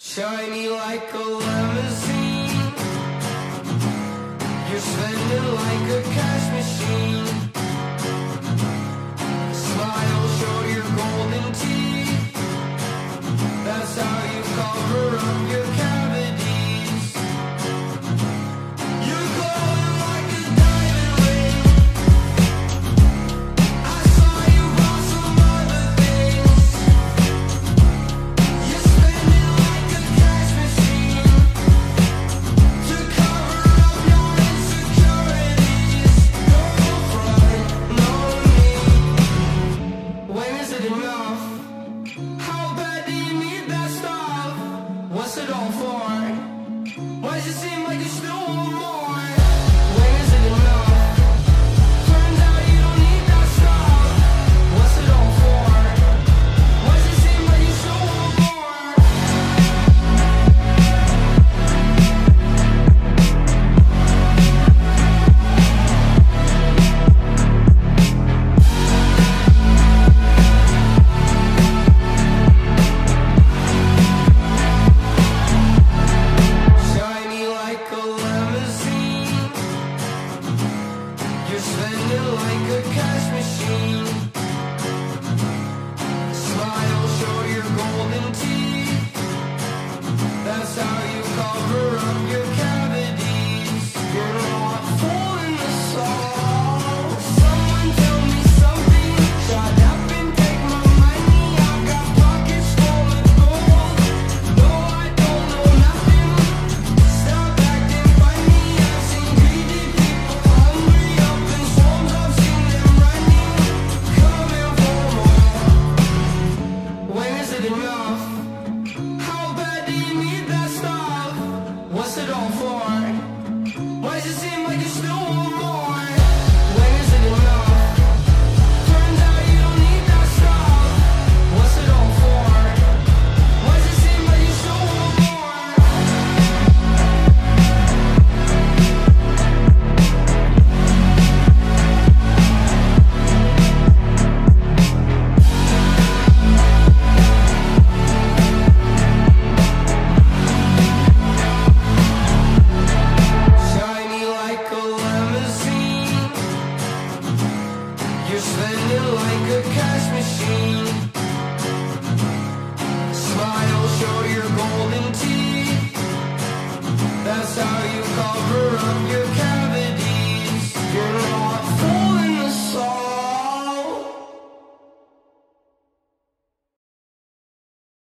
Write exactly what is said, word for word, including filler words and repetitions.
Shiny like a limousine, you're spending like a cash machine. Smile, show your golden teeth, that's how you cover up your cavities. You're glowing like a diamond ring, I saw you bought some other things. You're spending like a cash machine to cover up your insecurities. No front, no need. When is it enough? How bad do you need that stuff? What's it all for? Why does it seem like you still want more? When is it enough? Turns out you don't need that stuff. What's it all for? Why does it seem like you still want more? Shiny like a limousine, you're spending like a cash machine. Smile, show your golden teeth, that's how you cover up your cavities. You're not fooling us all. Someone tell me something, shut up and take my money. I got pockets full of gold. No, I don't know nothing. Stop acting funny. I've seen greedy people hungry up in swarms. I've seen them running, coming for more. When is it enough?